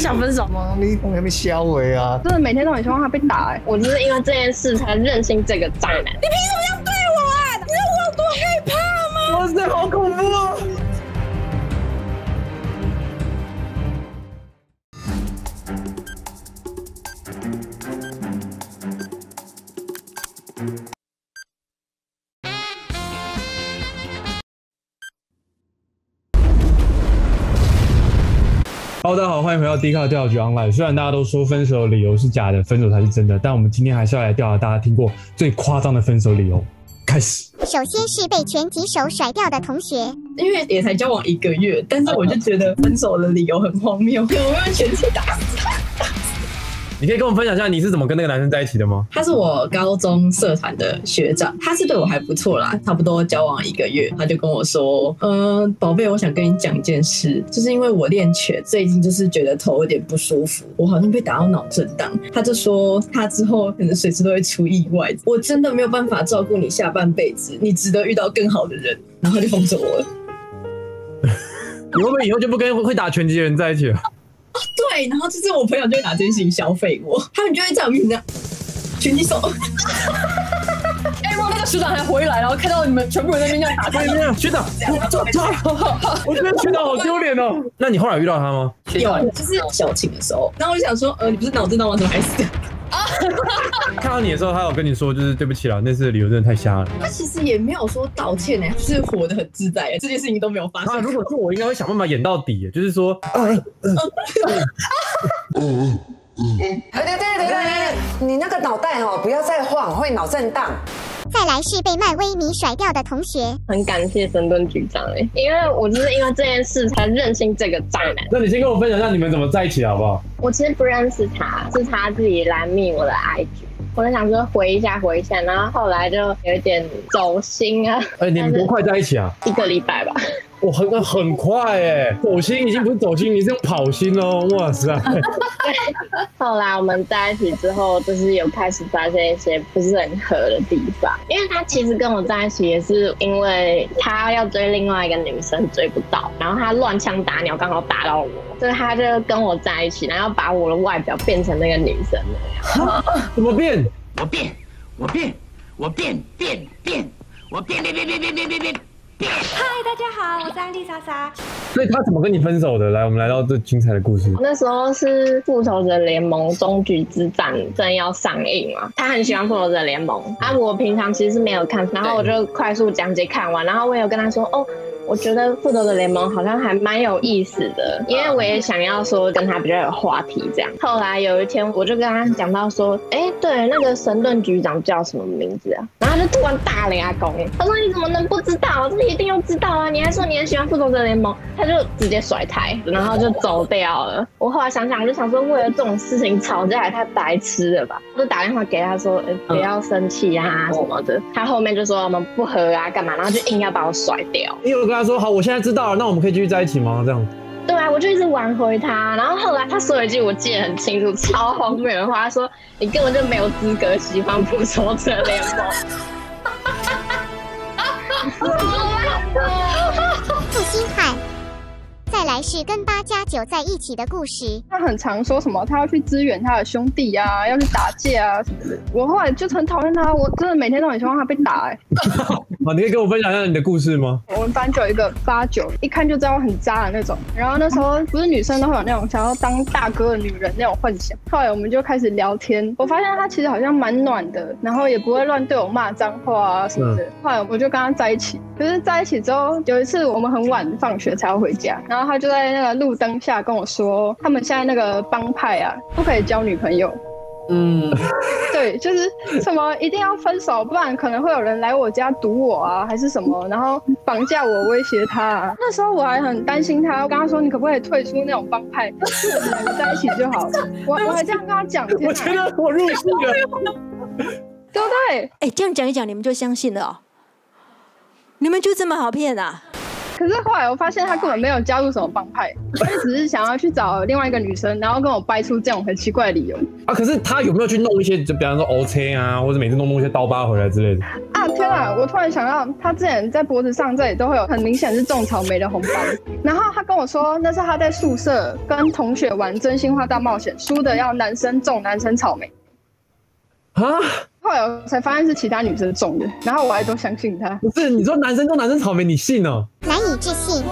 想分手吗？你还没消委啊！ 真的每天都很希望他被打我就是因为这件事才认清这个渣男。你凭什么要对我啊？你知道我有多害怕吗？ 哇塞，好恐怖啊！ Hello， 大家好，欢迎回到迪卡调查局 Online。虽然大家都说分手的理由是假的，分手才是真的，但我们今天还是要来调查大家听过最夸张的分手理由。开始。 首先是被拳击手甩掉的同学， 因为也才交往1个月，但是我就觉得分手的理由很荒谬，我用拳击打死他。 你可以跟我们分享一下你是怎么跟那个男生在一起的吗？ 他是我高中社团的学长，他是对我还不错啦，差不多交往1个月，他就跟我说，宝贝，我想跟你讲一件事，就是因为我练拳，最近就是觉得头有点不舒服，我好像被打到脑震荡。他就说他之后可能随时都会出意外，我真的没有办法照顾你下半辈子，你值得遇到更好的人，然后他就封锁我了。 你会不会以后就不跟会打拳击的人在一起了？ 对，然后就是我朋友就会拿这件事情消费我，他们就会在我面前这样拳击手。 如果那个学长还回来，然后看到你们全部人在那边这样打架， 学长，我觉得学长好丢脸哦。那你后来遇到他吗？ 有，就是校庆的时候，然后我就想说，你不是脑震荡吗？怎么还死？ 看到你的时候，他有跟你说，就是对不起啦，那次的理由真的太瞎了。 他其实也没有说道歉就是活得很自在这件事情都没有发生。 如果是我，应该会想办法演到底，就是说， 对，你那个脑袋不要再晃，会脑震荡。 再来是被漫威迷甩掉的同学， 很感谢神盾局长因为我就是因为这件事才认清这个渣男。 那你先跟我分享一下你们怎么在一起好不好？ 我其实不认识他，是他自己来密我的 IG， 我就想说回一下，然后后来就有点走心啊。 你们多快在一起啊 ？1个礼拜吧。 我很快走心已经不是走心，你是用跑心哦，哇塞！ 后来我们在一起之后，就是有开始发现一些不是很合的地方，因为他其实跟我在一起也是因为他要追另外一个女生追不到，然后他乱枪打鸟刚好打到我，所以他就跟我在一起，然后把我的外表变成那个女生那样。 怎么变？ 我变。 嗨，大家好，我是安利莎莎。 所以他怎么跟你分手的？来，我们来到这精彩的故事。 那时候是《复仇者联盟：终局之战》正要上映嘛，他很喜欢《复仇者联盟》我平常其实是没有看，然后我就快速讲解看完，然后我有跟他说我觉得复仇者联盟好像还蛮有意思的，因为我也想要说跟他比较有话题这样。后来有一天我就跟他讲到说，对，那个神盾局长叫什么名字啊？然后他就突然大俩公，他说你怎么能不知道？这一定要知道啊！你还说你很喜欢复仇者联盟，他就直接甩台，然后就走掉了。我后来想想，我就想说，为了这种事情吵架也太白痴了吧？我就打电话给他说，不要生气啊什么的。他后面就说我们不合啊，干嘛？然后就硬要把我甩掉。 你有跟他说好，我现在知道了，那我们可以继续在一起吗？这样。 对啊，我就一直挽回他，然后后来他说了一句我记得很清楚、超荒谬的话，他说你根本就没有资格喜欢复仇者联盟。 负心汉。再来是跟8+9在一起的故事。 他很常说什么他要去支援他的兄弟啊，要去打架啊什么的。我后来就很讨厌他，我真的每天都很希望他被打好，你可以跟我分享一下你的故事吗？ 我们班就有一个8+9，一看就知道很渣的那种。然后那时候不是女生都会有那种想要当大哥的女人那种幻想。后来我们就开始聊天，我发现他其实好像蛮暖的，然后也不会乱对我骂脏话啊什么的。后来我就跟他在一起，可是在一起之后，有一次我们很晚放学才要回家，然后他就在那个路灯下跟我说，他们现在那个帮派啊，不可以交女朋友。对，就是什么一定要分手，不然可能会有人来我家堵我啊，还是什么，然后绑架我、威胁他啊。那时候我还很担心他，我跟他说你可不可以退出那种帮派，我们两个在一起就好了。我还这样跟他讲， 我觉得我入戏了， 对不对？ 这样讲一讲，你们就相信了你们就这么好骗啊？ 可是后来我发现他根本没有加入什么帮派，他就只是想要去找另外一个女生，然后跟我掰出这种很奇怪的理由啊。可是他有没有去弄一些，就比方说 OK 啊，或者每次弄一些刀疤回来之类的？ 啊！天啊！我突然想到，他之前在脖子上这里都会有很明显是种草莓的红斑，然后他跟我说那是他在宿舍跟同学玩真心话大冒险，输的要男生种男生草莓。 啊！ 后来我才发现是其他女生种的，然后我还都相信他。 不是，你说男生种男生草莓，你信哦？ 难以置信。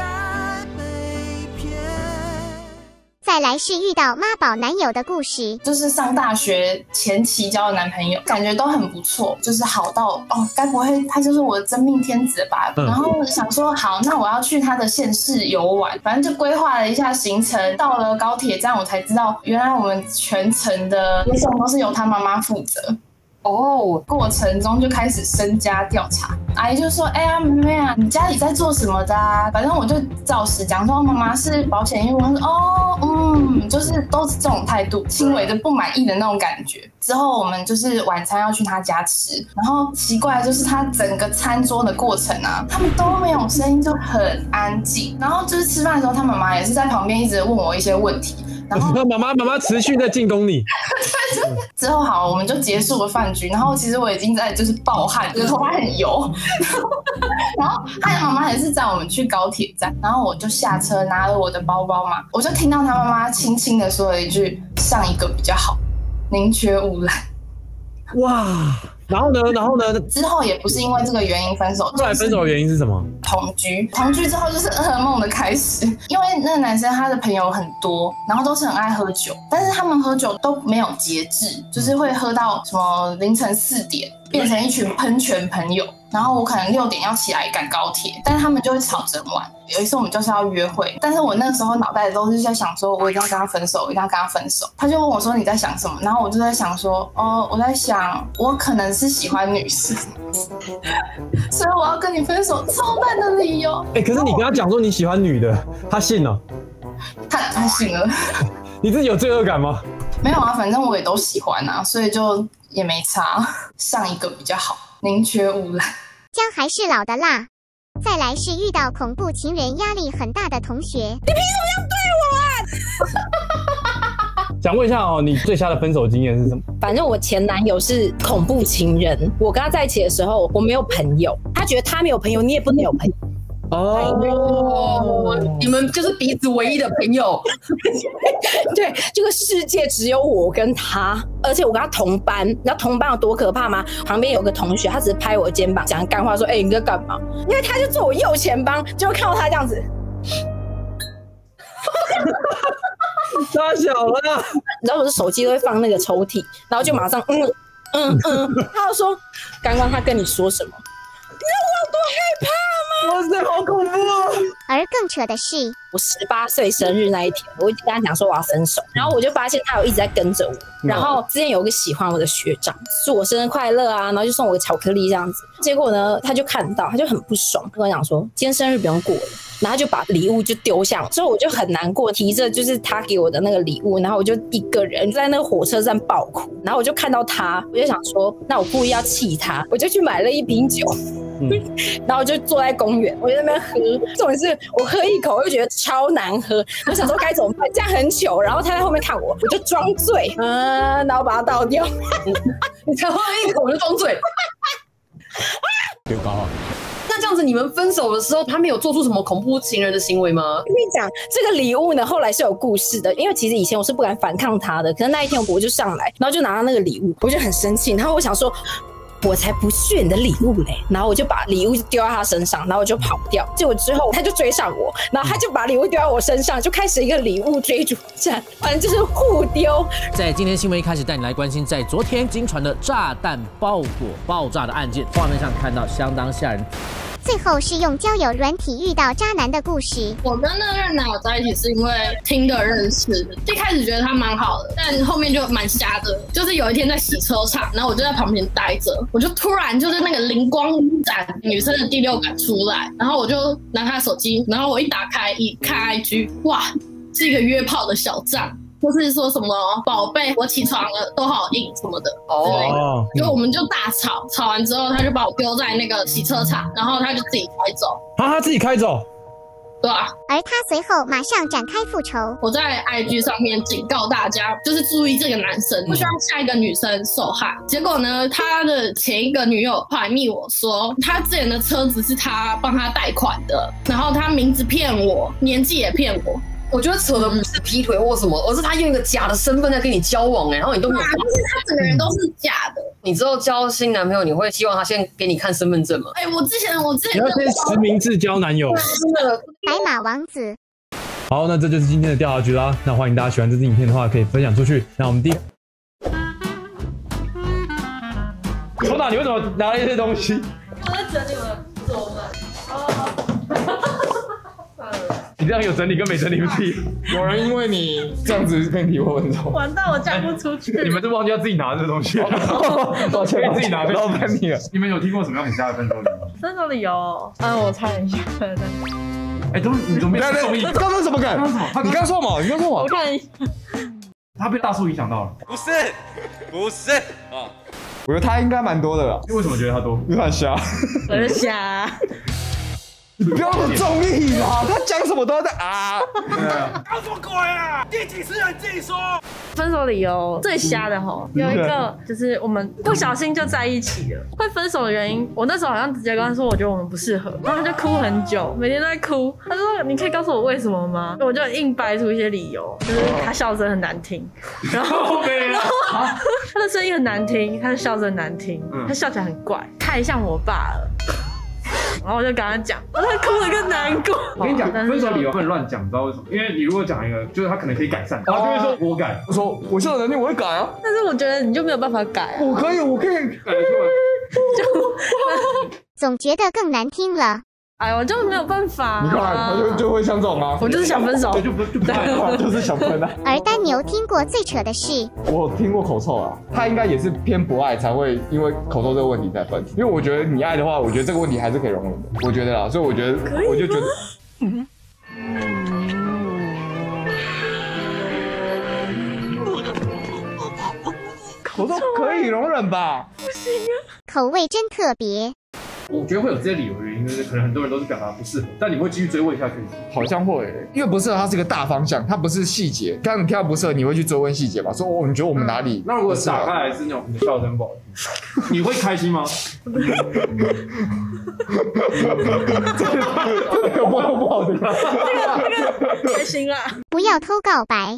再来是遇到妈宝男友的故事， 就是上大学前期交的男朋友，感觉都很不错，就是好到该不会他就是我的真命天子吧？然后想说好，那我要去他的县市游玩，反正就规划了一下行程。到了高铁站，我才知道原来我们全程的接送都是由他妈妈负责。过程中就开始身家调查，阿姨就说：“哎呀，妹妹啊，你家里在做什么的啊？”反正我就照实讲说，妈妈是保险业务。她说：“就是都是这种态度，轻微的不满意的那种感觉。”之后我们就是晚餐要去他家吃，然后奇怪的就是他整个餐桌的过程啊，他们都没有声音，就很安静。然后就是吃饭的时候，他妈妈也是在旁边一直问我一些问题。然后妈妈持续在进攻你。 之后好，我们就结束了饭局。然后其实我已经在就是暴汗，我的头发很油。然后他的妈妈也是载我们去高铁站，然后我就下车拿了我的包包嘛，我就听到他妈妈轻轻的说了一句：“上一个比较好，宁缺毋滥。” 哇！然后呢？ 之后也不是因为这个原因分手。 后来分手的原因是什么？ 同居之后就是噩梦的开始。因为那个男生他的朋友很多，然后都是很爱喝酒，但是他们喝酒都没有节制，就是会喝到什么凌晨4点，变成一群喷泉朋友。然后我可能6点要起来赶高铁，但是他们就会吵整晚。有一次我们就是要约会，但是我那个时候脑袋都是在想说，我一定要跟他分手，一定要跟他分手。他就问我说你在想什么？然后我就在想说，我在想我可能是喜欢女生，所以我要跟你分手，超烂的理由。 可是你跟他讲说你喜欢女的，他信了？ 他信了。 你自己有罪恶感吗？ 没有啊，反正我也都喜欢啊，所以就也没差。上一个比较好，宁缺毋滥。 姜还是老的辣。再来是遇到恐怖情人压力很大的同学， 你凭什么这样对我啊？ 想问一下你最瞎的分手经验是什么？ 反正我前男友是恐怖情人，我跟他在一起的时候我没有朋友，他觉得他没有朋友，你也不能有朋友。 你们就是彼此唯一的朋友。 对，这个世界只有我跟他，而且我跟他同班，你知道同班有多可怕吗？旁边有个同学，他只是拍我肩膀讲干话说：“你在干嘛？”因为他就坐我右前方，就会看到他这样子。 太小了， 你知道我的手机都会放那个抽屉，然后就马上他就说：“刚刚他跟你说什么？你知道我有多害怕吗？” 哇塞，好恐怖啊！ 而更扯的是， 我18岁生日那一天，我就跟他讲说我要分手，然后我就发现他有一直在跟着我，然后之前有一个喜欢我的学长，祝我生日快乐啊，然后就送我个巧克力这样子。结果呢，他就看到，他就很不爽，跟我讲说今天生日不用过了。然后他就把礼物就丢向我，所以我就很难过，提着就是他给我的那个礼物，然后我就一个人在那个火车站爆哭。然后我就看到他，我就想说，那我故意要气他，我就去买了一瓶酒，然后我就坐在公园，我就在那边喝。重点是我喝一口，我就觉得超难喝，我想说该怎么办，这样很糗。然后他在后面看我，我就装醉，然后把它倒掉。 你才喝一口我就装醉， 丢高啊！ 那这样子，你们分手的时候，他没有做出什么恐怖情人的行为吗？ 我跟你讲，这个礼物呢，后来是有故事的。因为其实以前我是不敢反抗他的，可是那一天我就上来，然后就拿到那个礼物，我就很生气。然后我想说，我才不屑你的礼物嘞！然后我就把礼物丢在他身上，然后我就跑掉。结果之后他就追上我，然后他就把礼物丢在我身上，就开始一个礼物追逐战，反正就是互丢。 在今天新闻一开始带你来关心，在昨天经传的炸弹包裹爆炸的案件，画面上看到相当吓人。 最后是用交友软体遇到渣男的故事。 我跟那任男友在一起是因为听的认识的，一开始觉得他蛮好的，但后面就蛮瞎的。就是有一天在洗车场，然后我就在旁边待着，我就突然就是那个灵光闪，女生的第六感出来，然后我就拿她手机，然后我一打开一看 IG， 哇，是一个约炮的小站。 就是说什么宝贝，我起床了，都好硬什么的之类的。结果我们就大吵，吵完之后他就把我丢在那个洗车场，然后他就自己开走。 啊，他自己开走？ 对啊。 而他随后马上展开复仇。 我在 IG 上面警告大家，就是注意这个男生，不希望下一个女生受害。结果呢，他的前一个女友还密我说，他之前的车子是他帮他贷款的，然后他名字骗我，年纪也骗我。 我觉得扯的不是劈腿或什么，而是他用一个假的身份在跟你交往然后你都没有。 就是他整个人都是假的。 你之后交新男朋友，你会希望他先给你看身份证吗？ 我之前你要先实名制交男友。 真的。 白马王子。 好，那这就是今天的调查局啦。那欢迎大家喜欢这支影片的话，可以分享出去。那我们抽到你为什么拿了一些东西？ 我在整理我的座位。 你这样有整理跟没整理不一样。 有人因为你这样子跟你分手， 完蛋，我嫁不出去。 你们是忘记要自己拿这个东西了？ 抱歉， 自己拿， 老板你了。 你们有听过什么样很瞎的分手理由？ 分手理由？我猜一下。 你怎么没注意？ 刚刚什么梗？你刚说嘛？ 我看一下。 他被大叔影响到了？ 不是啊。 我觉得他应该蛮多的啦。 为什么觉得他多？ 因为他瞎。 我是瞎。 你不要那么中意啦！他讲什么都在啊！ 搞什么鬼啊？第几次了你自己说。 分手理由最瞎的吼，有一个就是我们不小心就在一起了。会分手的原因，我那时候好像直接跟他说，我觉得我们不适合，然后他就哭很久，每天都在哭。他说：“你可以告诉我为什么吗？”我就硬掰出一些理由，就是他笑声很难听，然后他的声音很难听，他的笑声很难听，他笑起来很怪，太像我爸了。然后我就跟他讲，他哭得更难过。 我跟你讲，分手理由不能乱讲，你知道为什么？因为你如果讲一个，就是他可能可以改善，他就会说我改。我说我是有能力，我会改啊。 但是我觉得你就没有办法改。 我可以改得出来。 总觉得更难听了。 哎呦，我就没有办法。 你看，他就会像这种啊。 我就是想分手， 就是想分啊。 而丹牛听过最扯的事， 我听过口臭啊，他应该也是偏不爱才会因为口臭这个问题才分。因为我觉得你爱的话，我觉得这个问题还是可以容忍的，我觉得啦，所以我觉得我就觉得。口臭可以容忍吧？ 不行啊， 口味真特别。 我觉得会有这些理由的原因，就是可能很多人都是表达不适合，但你会继续追问下去。 好像会，因为不适合它是一个大方向，它不是细节。刚刚你听到不适合，你会去追问细节吧？说你觉得我们哪里？ 那如果打开来是那种你的笑声不好听，你会开心吗？ 这个不好听， 这个开心啦！ 不要偷告白。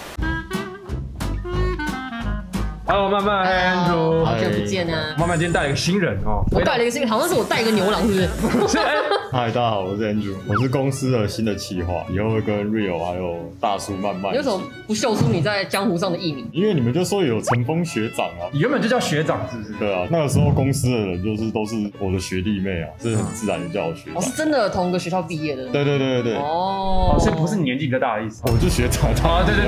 Hello， 曼曼 ，Andrew， 好久不见啊！ 曼曼今天带了一个新人哦， 我带了一个新人，好像是我带一个牛郎，是不是？ 是。 嗨，大家好，我是 Andrew， 我是公司的新的企划，以后会跟 Rio 还有大叔曼曼。 你为什么不秀出你在江湖上的艺名？ 因为你们就说有陈峰学长啊， 你原本就叫学长是不是？ 对啊，那个时候公司的人都是我的学弟妹啊，这是很自然的叫我学长。 是真的同一个学校毕业的。 对。 哦， 所以不是你年纪比较大的意思。 我就学长。 啊，对，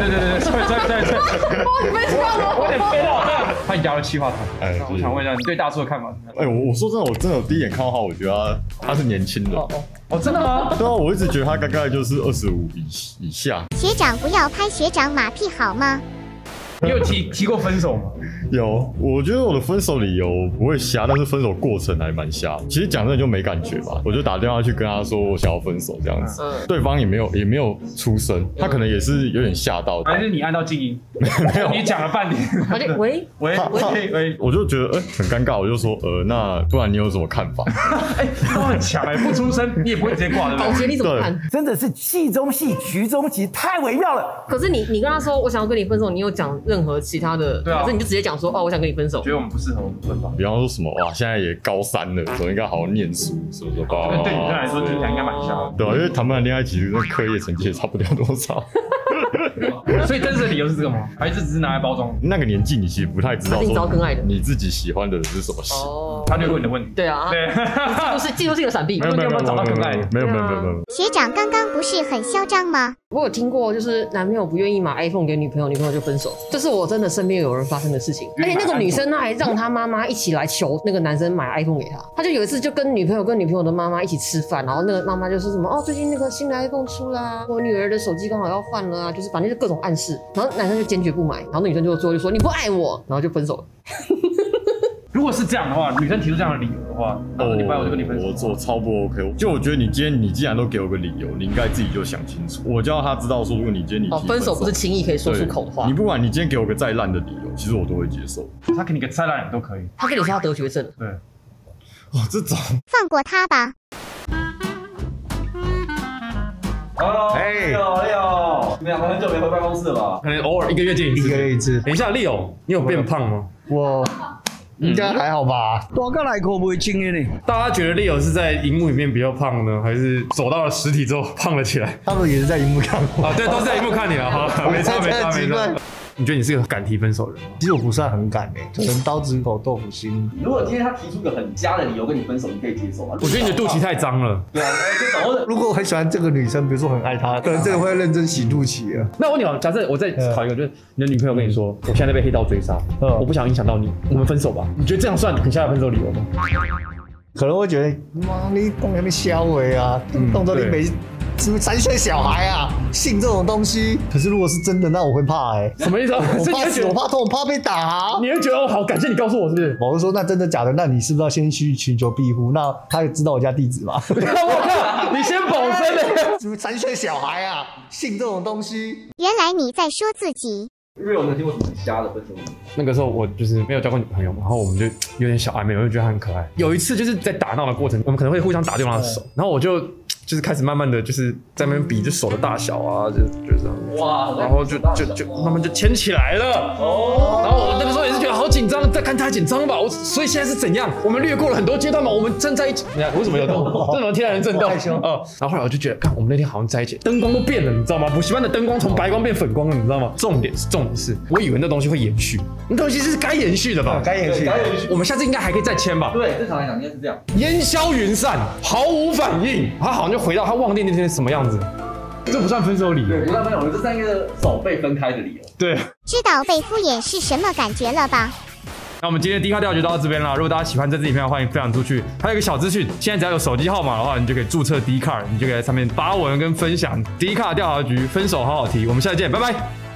我有点飞到。他加入企划团，我想问一下你对大叔的看法？ 我说真的，我真的有第一眼看到他，我觉得他是年轻人。 哦，真的吗？ 对啊，我一直觉得他大概就是25以下。 学长不要拍学长马屁好吗？ 你有提过分手吗？ 有，我觉得我的分手理由不会瞎，但是分手过程还蛮瞎。其实讲真的就没感觉吧，我就打电话去跟他说我想要分手这样子，对方也没有出声，他可能也是有点吓到。 还是你按到静音？ 没有， 你讲了半天。 他就喂， 我就觉得很尴尬，我就说那不然你有什么看法？ 他很强不出声你也不会直接挂的。 宝杰你怎么看？ 真的是戏中戏局中局，太微妙了。 可是你跟他说我想要跟你分手，你有讲任何其他的？对啊，可是你就直接讲说我想跟你分手。 觉得我们不适合，我们分吧。 比方说什么哇，现在也高3了，所以应该好好念书，什么吧。 对女生来说，听起来应该蛮像。 对啊，因为谈不谈恋爱，其实那课业成绩也差不了多少。 所以真实的理由是这个吗？还是只是拿来包装？ 那个年纪你其实不太知道说你自己喜欢的人是什么型。 他就问你的问题。 对啊，对，技术性的闪避。 没有找到可爱的。没有。 学长刚刚不是很嚣张吗？ 我有听过，就是男朋友不愿意买 iPhone 给女朋友，女朋友就分手。这是我真的身边有人发生的事情。而且那个女生她还让她妈妈一起来求那个男生买 iPhone 给她。他就有一次就跟女朋友的妈妈一起吃饭，然后那个妈妈就说什么最近那个新的 iPhone 出啦，我女儿的手机刚好要换了啊，就是反正就各种暗示，然后男生就坚决不买，然后那女生最后就说你不爱我，然后就分手了。 如果是这样的话，女生提出这样的理由的话，你不爱我就跟你分手。 我超不 OK。就我觉得你既然都给我个理由，你应该自己就想清楚。我就要他知道说，如果你今天提分手不是轻易可以说出口的话。 你不管你今天给我个再烂的理由，其实我都会接受。 他给你个再烂的都可以。 他跟你说他得绝症。 对。 哦，这种放过他吧。 Leo，你们两个很久没回办公室了吧？ 可能偶尔1个月见一次。等一下 ，Leo， 你有变胖吗？ 我应该还好吧。多个来口不会轻的呢。 大家觉得 Leo 是在荧幕里面比较胖呢，还是走到了实体之后胖了起来？ 他们也是在荧幕看我。 对，都是在荧幕看你了。好，没差。你觉得你是个敢提分手的人吗？ 其实我不算很敢可能刀子口豆腐心。 如果今天他提出个很瞎的理由跟你分手，你可以接受吗？ 我觉得你的肚脐太脏了。 对啊， 如果我很喜欢这个女生，比如说很爱她，可能真的会认真洗肚脐啊。 那我问你，假设我再考一个，就是你的女朋友跟你说，我现在被黑道追杀，我不想影响到你，我们分手吧。你觉得这样算很瞎的分手理由吗？ 可能会觉得，妈，你动那边消委啊，动作你没。什么3岁小孩啊，信这种东西？可是如果是真的，那我会怕什么意思？ 我怕死，我怕痛，我怕被打。 你会觉得好，感谢你告诉我，是不是？ 我就说那真的假的？那你是不是要先去寻求庇护？那他也知道我家地址吗？ 我靠，你先保身嘞！ 什么3岁小孩啊，信这种东西？ 原来你在说自己。 Real 有听过什么很瞎的分手？ 那个时候我就是没有交过女朋友嘛，然后我们就有点小暧昧，我就觉得她很可爱。有一次就是在打闹的过程，我们可能会互相打对方的手，然后我就是开始慢慢的就是在那边比就手的大小啊，就这样，哇，然后就慢慢就牵起来了。然后我那个时候也是觉得好紧张，在看太紧张吧。所以现在是怎样？我们略过了很多阶段嘛，我们站在一起。你看为什么有这种天然的震动？然后后来我就觉得，看我们那天好像在一起，灯光都变了，你知道吗？补习班的灯光从白光变粉光了，你知道吗？重点是，我以为那东西会延续，那东西是该延续的吧？ 该延续。 我们下次应该还可以再签吧？ 对，正常来讲应该是这样。 烟消云散，毫无反应，他好像就回到他忘记那天是什么样子。这不算分手理由， 对，不算分手，这算一个手被分开的理由。 对， 知道被敷衍是什么感觉了吧？ 那我们今天第一卡调就到这边了。如果大家喜欢这支影片，欢迎分享出去。还有一个小资讯，现在只要有手机号码的话，你就可以注册 D 卡，你就可以在上面发文跟分享 D 卡调查局分手好好提。我们下次见，拜拜。